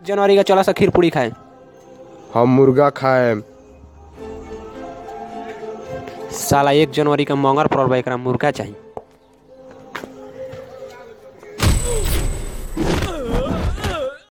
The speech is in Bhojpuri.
जनवरी का चला सा खीर पूरी खाए। हम मुर्गा खाए। साला 1 जनवरी का मंगर पड़ल बा, एकरा मुर्गा चाहिए।